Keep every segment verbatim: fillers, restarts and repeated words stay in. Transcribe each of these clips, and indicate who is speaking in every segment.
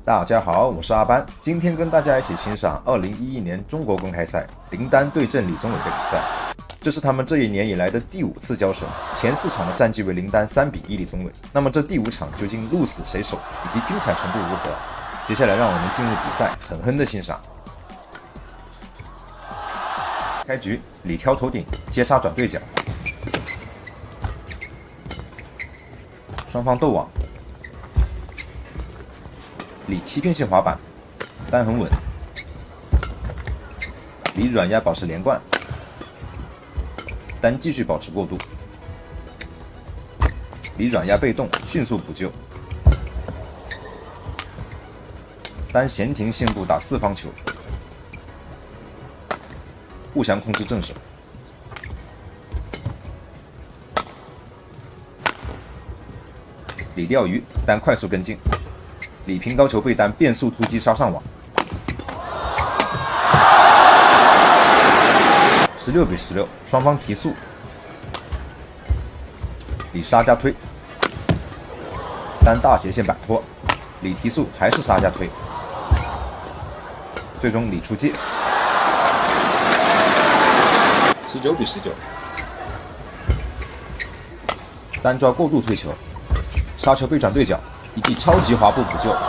Speaker 1: 大家好，我是阿班，今天跟大家一起欣赏二零一一年中国公开赛林丹对阵李宗伟的比赛。这是他们这一年以来的第五次交手，前四场的战绩为林丹三比一李宗伟。那么这第五场究竟鹿死谁手，以及精彩程度如何？接下来让我们进入比赛，狠狠的欣赏。开局，李挑头顶，接杀转对角，双方斗网。李欺骗性滑板，单很稳。李软压保持连贯，单继续保持过渡。李软压被动，迅速补救。单闲停线部打四方球，互相控制正手。李钓鱼，单快速跟进。李平高球被单变速突击杀上网，十六比十六，双方提速。李杀加推，单大斜线摆脱，李提速还是杀加推，最终李出界。十九比十九，单抓过度推球，杀球被转对角。一记超级滑步补救，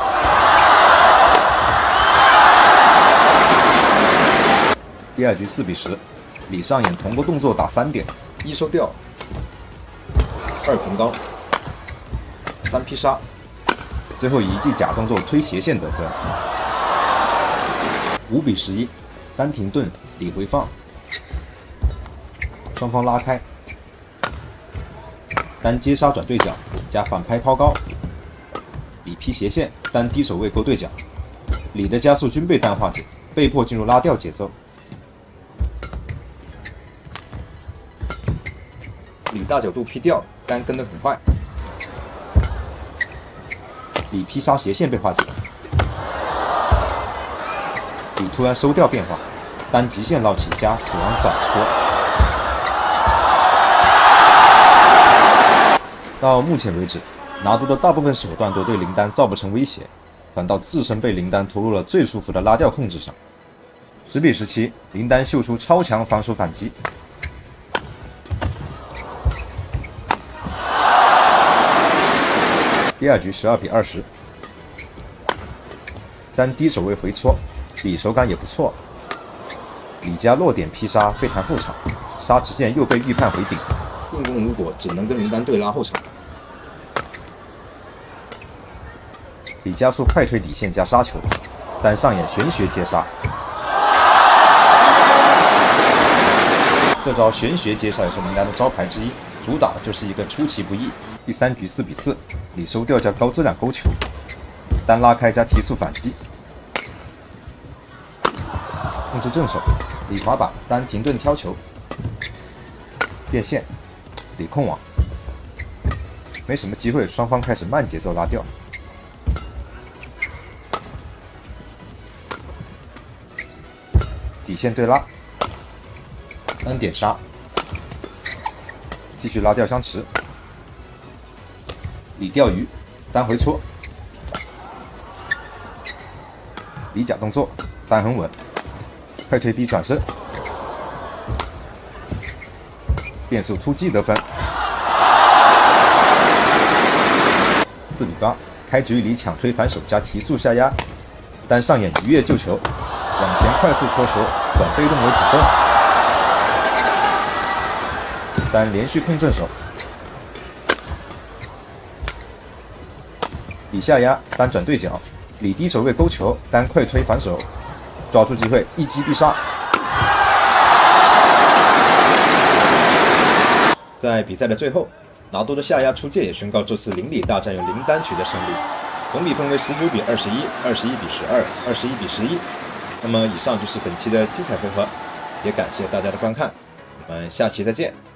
Speaker 1: 第二局四比十，李上演同个动作打三点，一收吊，二平高，三劈杀，最后以一记假动作推斜线得分。五比十一，单停顿，李回放，双方拉开，单接杀转对角加反拍抛高。李劈斜线，单低手位勾对角，李的加速均被单化解，被迫进入拉吊节奏。李大角度劈吊，单跟得很快，李劈杀斜线被化解，李突然收吊变化，单极限捞起加死亡斩戳。到目前为止，拿督的大部分手段都对林丹造不成威胁，反倒自身被林丹投入了最舒服的拉吊控制上。十比十七，林丹秀出超强防守反击。第二局十二比二十，单低手位回搓，李手感也不错。李加落点劈杀被弹后场，杀直线又被预判回顶，进攻无果，只能跟林丹对拉后场。李加速快推底线加杀球，单上演玄学接杀。这招玄学接杀也是林丹的招牌之一，主打的就是一个出其不意。第三局四比四，李收吊加高质量勾球，单拉开加提速反击，控制正手，李滑板单停顿挑球，变线，李控网，没什么机会，双方开始慢节奏拉吊。底线对拉，单点杀，继续拉吊相持。李钓鱼，单回搓，李假动作，单很稳，快推逼转身，变速突击得分。四比八，开局李抢推反手加提速下压，单上演鱼跃救球。往前快速搓球，转被动为主动，单连续控正手，李下压，单转对角，李低手位勾球，单快推反手，抓住机会一击必杀。在比赛的最后，拿督的下压出界也宣告这次林李大战由林丹取得胜利，总比分为十九比二十一、二十一比十二、二十一比十一。那么以上就是本期的精彩回合，也感谢大家的观看，我们下期再见。